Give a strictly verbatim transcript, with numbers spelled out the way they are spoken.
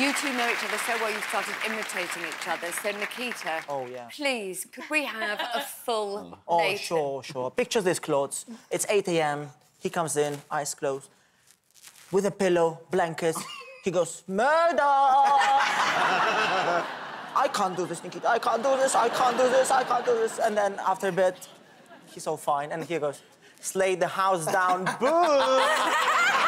You two know each other so well you started imitating each other. So, Nikita, oh, yeah. please, could we have a full Oh, Layton? sure, sure. Picture this clothes. It's eight A M He comes in, eyes closed, with a pillow, blankets. He goes, murder! I can't do this, Nikita. I can't do this. I can't do this. I can't do this. And then after a bit, he's all fine. And he goes, slay the house down. Boo!